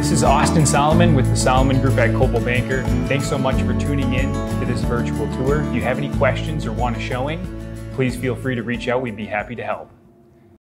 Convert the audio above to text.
This is Austin Solomon with the Solomon Group at Coldwell Banker. Thanks so much for tuning in to this virtual tour. If you have any questions or want a showing, please feel free to reach out. We'd be happy to help.